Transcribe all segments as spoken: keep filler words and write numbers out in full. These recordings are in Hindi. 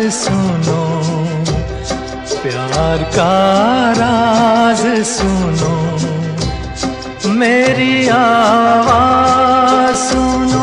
सुनो, प्यार का राज सुनो, मेरी आवाज़ सुनो।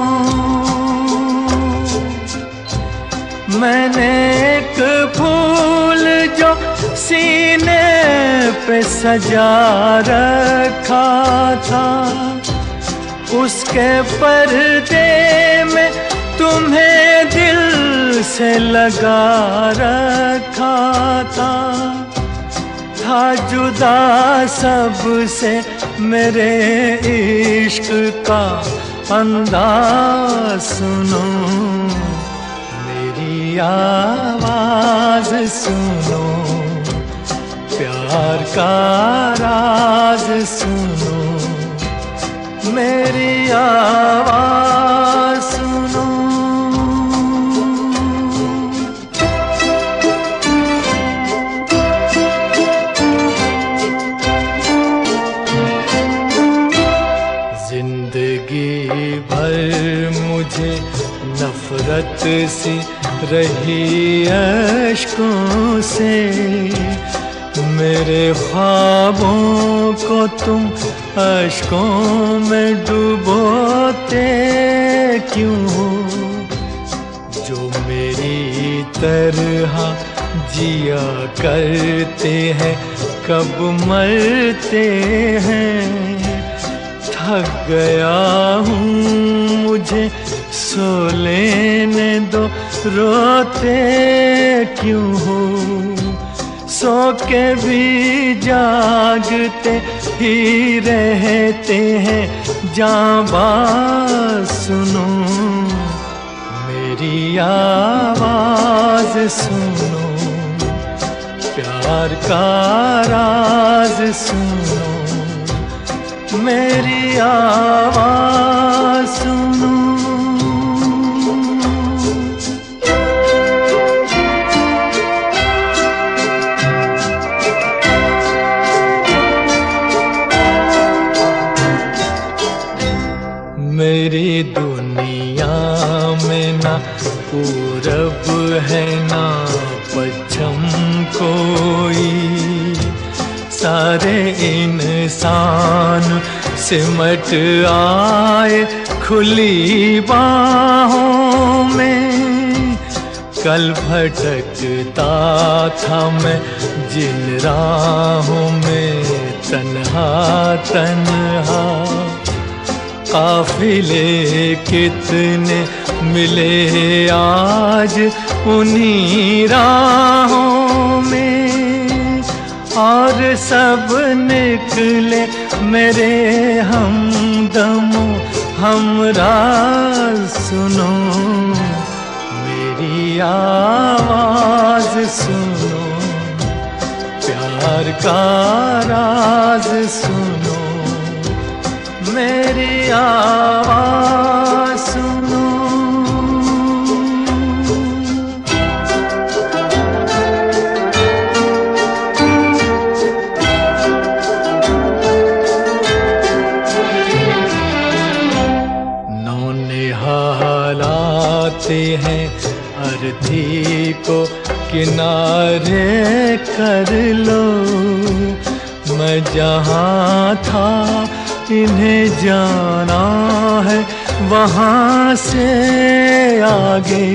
मैंने एक फूल जो सीने पे सजा रखा था, उसके पर्दे में तुम्हें दिल से लगा रखा था। था जुदा सबसे मेरे इश्क का अंदाज सुनो, मेरी आवाज़ सुनो, प्यार का राज सुनो, मेरी आवाज़ सुनो। जिंदगी भर मुझे नफरत सी रही अश्कों से, मेरे ख्वाबों को तुम अश्कों में डुबोते क्यों हो? जो मेरी तरह जिया करते हैं कब मरते हैं। थक गया हूँ मुझे सो लेने दो, रोते क्यों हो? सो के भी जागते ही रहते हैं, जाबाज सुनो, मेरी आवाज़ सुनो, प्यार का राज सुनो, मेरी आवाज़ सुनो। मेरी दुनिया में ना पूरब है ना पश्चिम कोई, सारे इंसान सिमट आए खुली बाहों में। कल भटकता था मैं जिन राहों में तन्हा तन्हा, काफिले कितने मिले आज उन्हीं राहों में, और सब निकले मेरे हमदमों हमराज सुनो, मेरी आवाज़ सुनो, प्यार का राज सुनो, मेरी आवाज़ सुनो। नौनिहालाते हैं अर्थी को किनारे कर लो, मैं जहाँ था इन्हें जाना है वहाँ से आगे।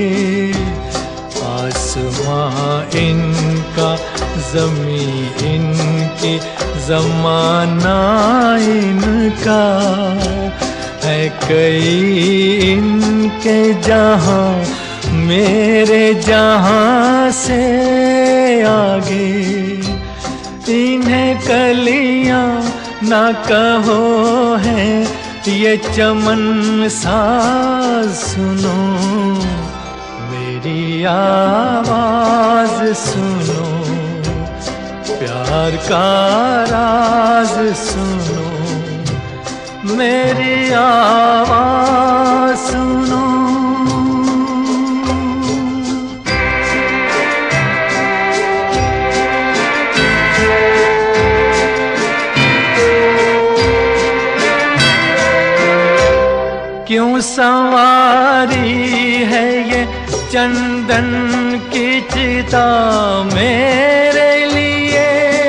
आसमां इनका ज़मी इनकी ज़माना इनका है, कई इनके जहाँ मेरे जहाँ से आगे। इन्हें कलियाँ ना कहो है ये चमन साज सुनो, मेरी आवाज़ सुनो, प्यार का राज सुनो, मेरी आवाज़ सुनो। क्यों संवारी है ये चंदन की चिता मेरे लिए।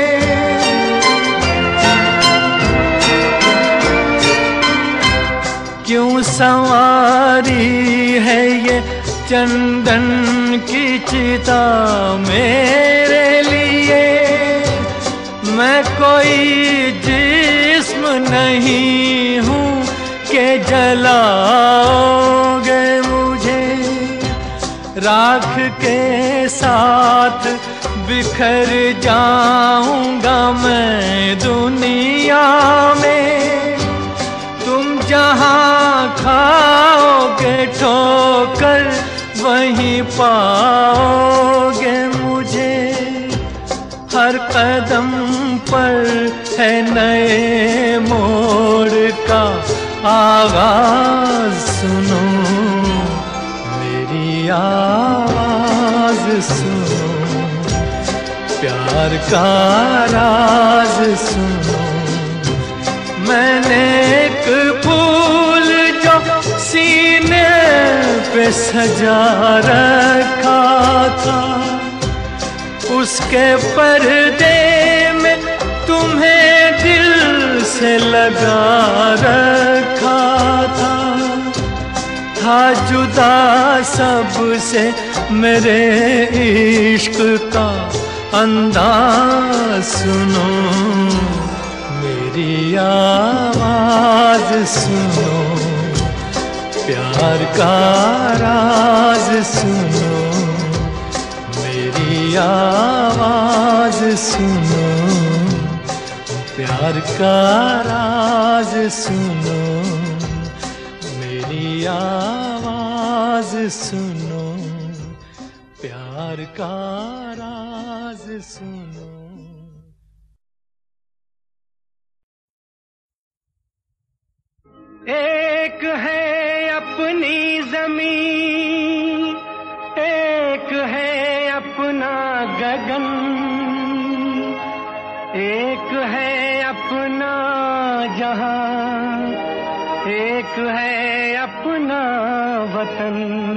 क्यों संवारी है ये चंदन की चिता मेरे लिए। मैं कोई जिस्म नहीं हूँ के जलाओगे मुझे। राख के साथ बिखर जाऊंगा मैं दुनिया में। तुम जहाँ खाओगे ठोकर वहीं पाओगे मुझे। हर कदम पर है नए मोड़ का आवाज सुनो। मेरी आवाज सुनो, प्यार का राज सुनो। मैंने एक फूल जो सीने पे सजा रखा था, उसके पर्दे में तुम्हें दिल से लगा रखा था। था जुदा सबसे मेरे इश्क का अंदाज सुनो। मेरी आवाज सुनो, प्यार का राज सुनो। मेरी आवाज सुनो, प्यार का राज सुनो। मेरी आवाज सुनो, प्यार का राज सुनो। एक है अपनी ज़मीं, एक है अपना गगन, एक है अपना जहां, एक है अपना वतन।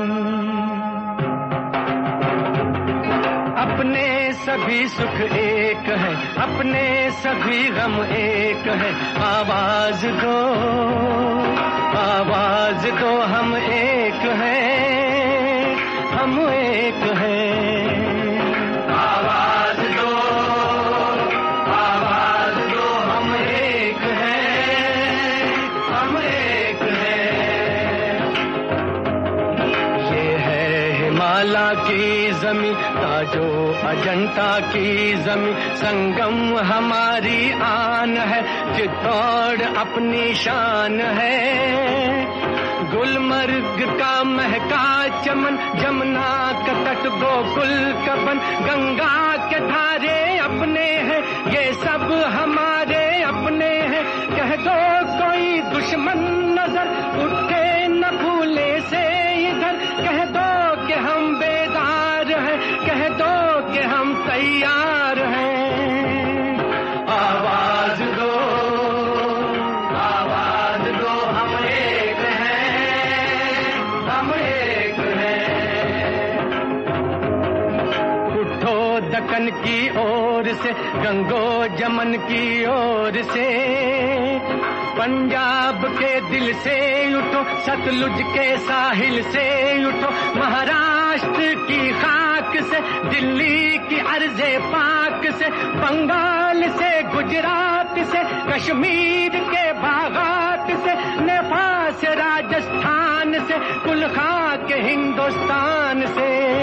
अपने सभी सुख एक है, अपने सभी गम एक है। आवाज दो, आवाज दो, हम एक हैं, हम एक हैं। आवाज दो, आवाज दो, हम एक हैं, हम एक हैं। ये है हिमालय की जमीन, ताजो अजंता की जमीन, संगम हमारी आन है, चित्तौड़ अपनी शान है। गुलमर्ग का महका चमन, जमुना का तट गोकुल का बन, गंगा के धारे अपने हैं, ये सब हमारे अपने हैं। कह दो कोई दुश्मन नजर उठे न भूले से इधर, कह दो कि हम बेदार हैं, कह दो कि हम तैयार हैं। आवाज दो, आवाज दो, हम एक हैं, हम एक हैं। उठो दक्कन की ओर से, गंगो जमन की ओर से, पंजाब के दिल से उठो, सतलुज के साहिल से उठो, महाराष्ट्र की खाक से, दिल्ली की अर्ज़े पाक से, बंगाल से, गुजरात से, कश्मीर के बागात से, नेपाल से, राजस्थान से, कुल खाक हिंदुस्तान से।